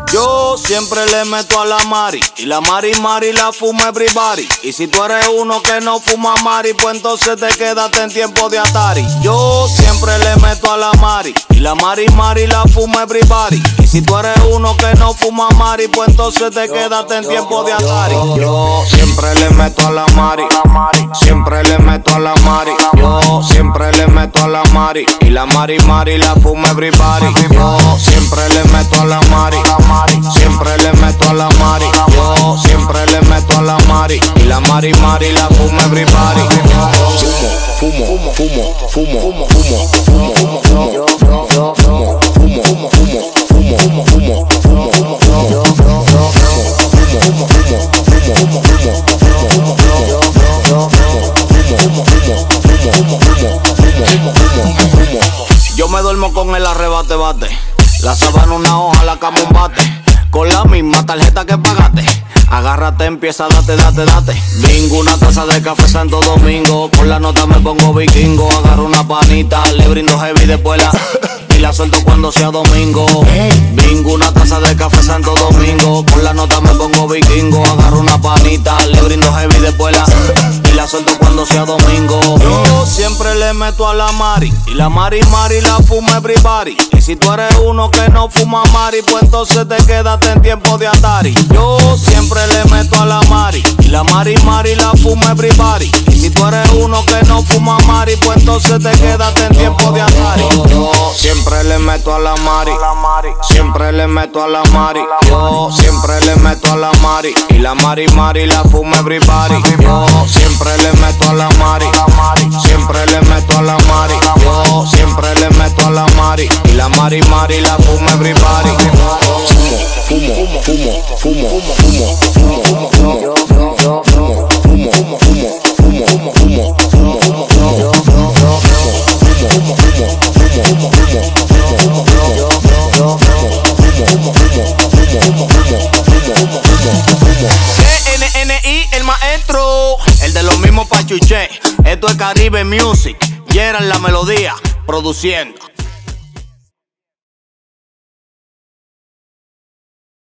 Yo siempre le meto a la mari y la mari la fuma everybody. Y si tú eres uno que no fuma mari, pues entonces te quédate en tiempo de Atari. Yo siempre le meto a la mari y la mari la fuma everybody. Y si tú eres uno que no fuma mari, pues entonces te quédate en tiempo de Atari. Yo siempre le meto a la mari, siempre le meto a la mari. Yo siempre le meto a la mari y la mari la fuma everybody. Yo siempre le meto a la mari, siempre le meto a la mari. Yo siempre le meto a la mari y la mari la fuma everybody. Fumo, fumo, fumo, fumo, fumo, fumo, fumo, fumo, fumo, fumo, fumo, fumo, fumo, fumo, fumo, yo me duermo con el arrebate bate, la sábana una hoja, la cama un bate, con la misma tarjeta que pagaste. Agárrate, empieza, date. Bingo, una taza de café Santo Domingo. Por la nota me pongo vikingo. Agarro una panita, le brindo heavy después la suelto cuando sea domingo. Bingo, una taza de café Santo Domingo. Por la nota me pongo vikingo. Agarro una panita, le brindo heavy después la suelto cuando sea domingo. Yo siempre le meto a la mari y la mari la fuma everybody. Y si tú eres uno que no fuma mari, pues entonces te quédate en tiempo de Atari. Yo siempre le meto a la mari y la mari la fuma everybody. Y si tú eres uno que no fuma mari, pues entonces te quédate en tiempo de Atari. Yo siempre le meto a la mari, siempre le meto a la mari. Yo siempre le meto a la mari y la mari la fuma everybody. Yo siempre le meto a la mari, siempre le meto a la mari. Yo siempre le meto a la mari y la mari la fuma everybody. Fumo, fumo, fumo, fumo, fumo, fumo, fumo, fumo, fumo, fumo, fumo, fumo, fumo, fumo, GNNI, el maestro, el de los mismos pachuché. Esto es Caribe Music, y era la melodía produciendo.